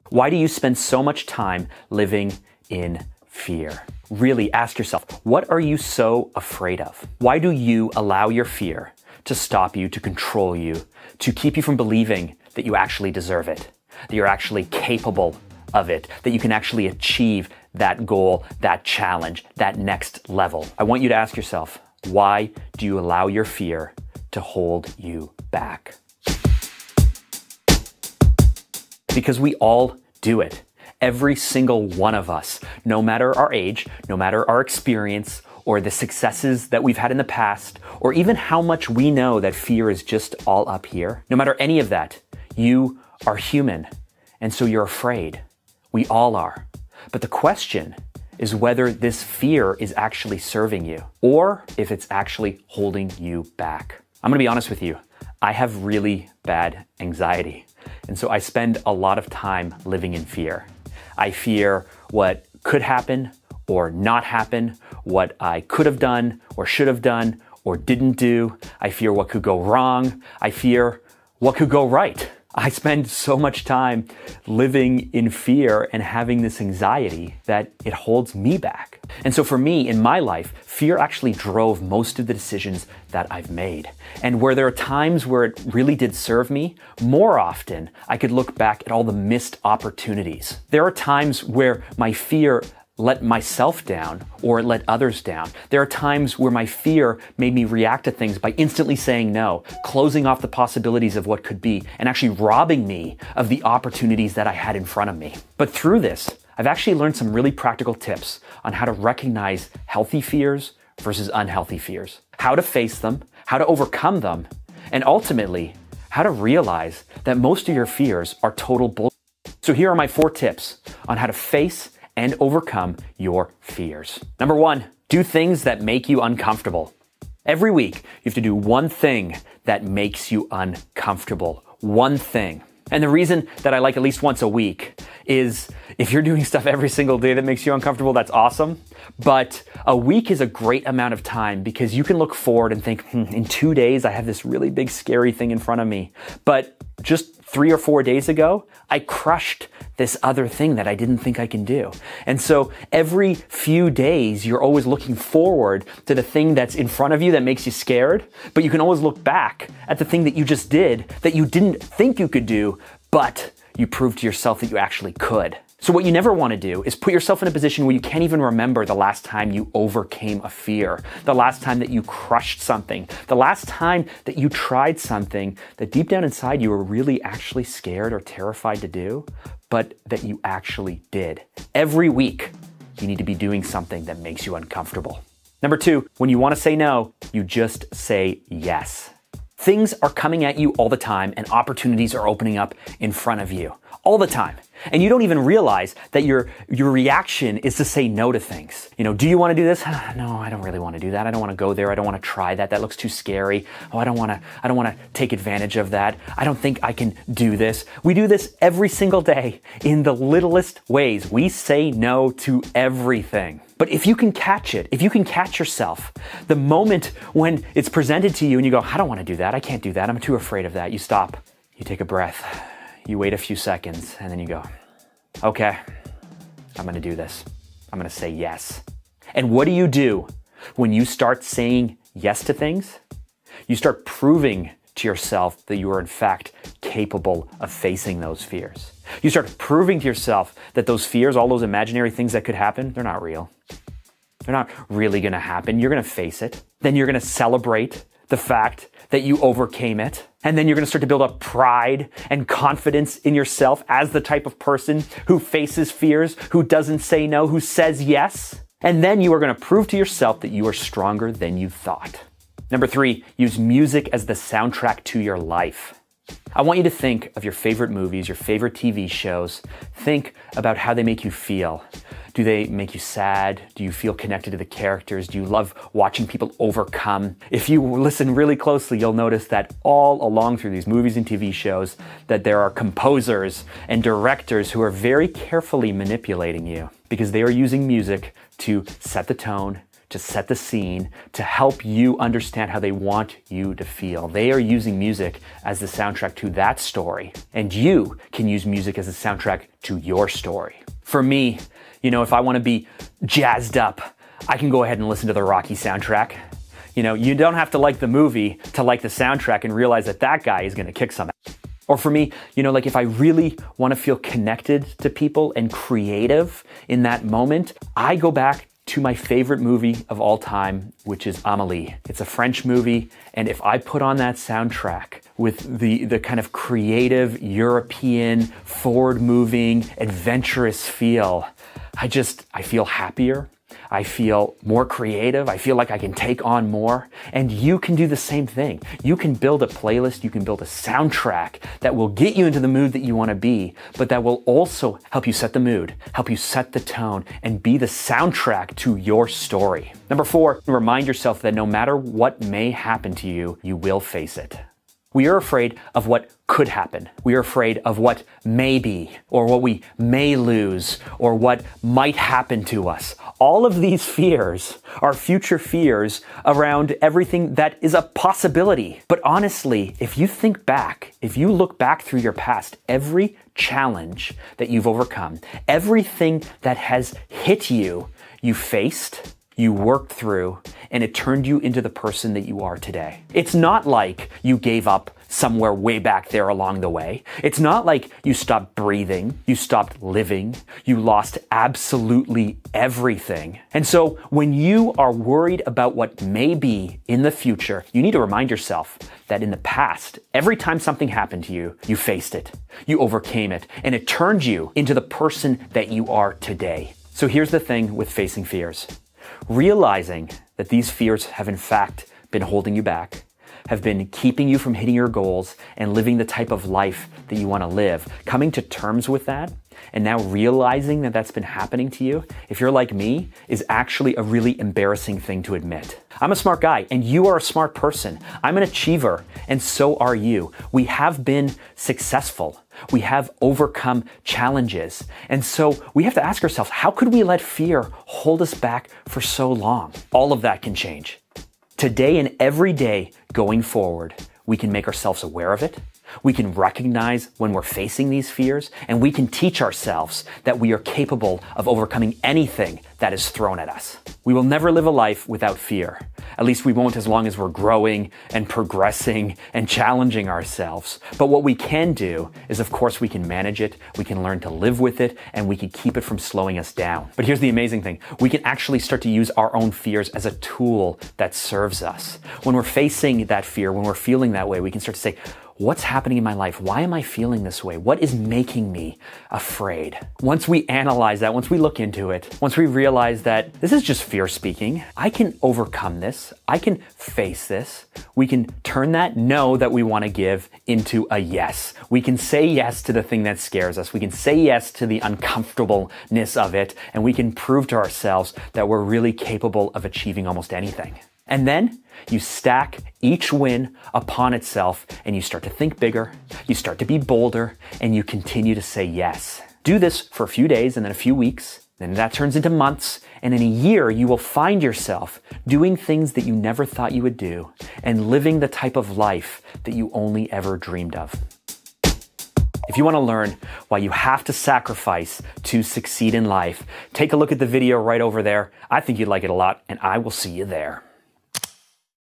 Why do you spend so much time living in fear? Really ask yourself, what are you so afraid of? Why do you allow your fear to stop you, to control you, to keep you from believing that you actually deserve it, that you're actually capable of it, that you can actually achieve that goal, that challenge, that next level? I want you to ask yourself, why do you allow your fear to hold you back? Because we all do it. Every single one of us, no matter our age, no matter our experience, or the successes that we've had in the past, or even how much we know that fear is just all up here, no matter any of that, you are human. And so you're afraid. We all are. But the question is whether this fear is actually serving you, or if it's actually holding you back. I'm gonna be honest with you. I have really bad anxiety. And so I spend a lot of time living in fear. I fear what could happen or not happen, what I could have done or should have done or didn't do. I fear what could go wrong. I fear what could go right. I spend so much time living in fear and having this anxiety that it holds me back. And so for me, in my life, fear actually drove most of the decisions that I've made. And where there are times where it really did serve me, more often I could look back at all the missed opportunities. There are times where my fear let myself down or let others down. There are times where my fear made me react to things by instantly saying no, closing off the possibilities of what could be, and actually robbing me of the opportunities that I had in front of me. But through this, I've actually learned some really practical tips on how to recognize healthy fears versus unhealthy fears, how to face them, how to overcome them, and ultimately, how to realize that most of your fears are total bullshit. So here are my 4 tips on how to face and overcome your fears. Number 1, do things that make you uncomfortable. Every week, you have to do one thing that makes you uncomfortable. One thing. And the reason that I like at least once a week is if you're doing stuff every single day that makes you uncomfortable, that's awesome. But a week is a great amount of time because you can look forward and think, in 2 days, I have this really big, scary thing in front of me. But just 3 or 4 days ago, I crushed this other thing that I didn't think I can do. And so every few days, you're always looking forward to the thing that's in front of you that makes you scared, but you can always look back at the thing that you just did that you didn't think you could do, but you proved to yourself that you actually could. So what you never want to do is put yourself in a position where you can't even remember the last time you overcame a fear, the last time that you crushed something, the last time that you tried something that deep down inside you were really actually scared or terrified to do, but that you actually did. Every week, you need to be doing something that makes you uncomfortable. Number 2, when you want to say no, you just say yes. Things are coming at you all the time and opportunities are opening up in front of you all the time. And you don't even realize that your reaction is to say no to things. You know, do you want to do this? No, I don't really want to do that. I don't want to go there. I don't want to try that. That looks too scary. Oh, I don't want to take advantage of that. I don't think I can do this. We do this every single day in the littlest ways. We say no to everything. But if you can catch it, if you can catch yourself, the moment when it's presented to you and you go, I don't want to do that. I can't do that. I'm too afraid of that. You stop. You take a breath. You wait a few seconds and then you go, okay, I'm going to do this. I'm going to say yes. And what do you do when you start saying yes to things? You start proving to yourself that you are in fact capable of facing those fears. You start proving to yourself that those fears, all those imaginary things that could happen, they're not real. They're not really going to happen. You're going to face it. Then you're going to celebrate the fact that you overcame it. And then you're going to start to build up pride and confidence in yourself as the type of person who faces fears, who doesn't say no, who says yes. And then you are going to prove to yourself that you are stronger than you thought. Number 3, use music as the soundtrack to your life. I want you to think of your favorite movies, your favorite TV shows. Think about how they make you feel. Do they make you sad? Do you feel connected to the characters? Do you love watching people overcome? If you listen really closely, you'll notice that all along through these movies and TV shows, that there are composers and directors who are very carefully manipulating you because they are using music to set the tone, to set the scene, to help you understand how they want you to feel. They are using music as the soundtrack to that story, and you can use music as a soundtrack to your story. For me, if I want to be jazzed up, I can go ahead and listen to the Rocky soundtrack. You don't have to like the movie to like the soundtrack and realize that guy is going to kick some ass. Or for me, if I really want to feel connected to people and creative in that moment, I go back to my favorite movie of all time, which is Amélie. It's a French movie, and if I put on that soundtrack with the kind of creative, European, forward-moving, adventurous feel, I feel happier. I feel more creative. I feel like I can take on more. And you can do the same thing. You can build a playlist. You can build a soundtrack that will get you into the mood that you want to be, but that will also help you set the mood, help you set the tone, and be the soundtrack to your story. Number 4, remind yourself that no matter what may happen to you, you will face it. We are afraid of what could happen. We are afraid of what may be, or what we may lose, or what might happen to us. All of these fears are future fears around everything that is a possibility. But honestly, if you think back, if you look back through your past, every challenge that you've overcome, everything that has hit you, you faced, you worked through, and it turned you into the person that you are today. It's not like you gave up somewhere way back there along the way. It's not like you stopped breathing, you stopped living, you lost absolutely everything. And so when you are worried about what may be in the future, you need to remind yourself that in the past, every time something happened to you, you faced it, you overcame it, and it turned you into the person that you are today. So here's the thing with facing fears. Realizing that these fears have in fact been holding you back, have been keeping you from hitting your goals and living the type of life that you want to live. Coming to terms with that and now realizing that that's been happening to you, if you're like me, is actually a really embarrassing thing to admit. I'm a smart guy and you are a smart person. I'm an achiever and so are you. We have been successful. We have overcome challenges. And so we have to ask ourselves, how could we let fear hold us back for so long? All of that can change. Today and every day going forward, we can make ourselves aware of it. We can recognize when we're facing these fears, and we can teach ourselves that we are capable of overcoming anything that is thrown at us. We will never live a life without fear. At least we won't as long as we're growing and progressing and challenging ourselves. But what we can do is, of course, we can manage it, we can learn to live with it, and we can keep it from slowing us down. But here's the amazing thing. We can actually start to use our own fears as a tool that serves us. When we're facing that fear, when we're feeling that way, we can start to say, what's happening in my life? Why am I feeling this way? What is making me afraid? Once we analyze that, once we look into it, once we realize that this is just fear speaking, I can overcome this. I can face this. We can turn that no that we want to give into a yes. We can say yes to the thing that scares us. We can say yes to the uncomfortableness of it, and we can prove to ourselves that we're really capable of achieving almost anything. And then you stack each win upon itself and you start to think bigger, you start to be bolder, and you continue to say yes. Do this for a few days and then a few weeks, then that turns into months, and in a year you will find yourself doing things that you never thought you would do and living the type of life that you only ever dreamed of. If you want to learn why you have to sacrifice to succeed in life, take a look at the video right over there. I think you'd like it a lot, and I will see you there.